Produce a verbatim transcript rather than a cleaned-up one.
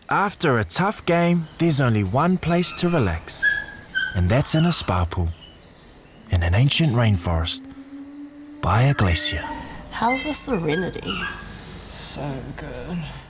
After a tough game, there's only one place to relax, and that's in a spa pool, in an ancient rainforest, by a glacier. How's the serenity? So good.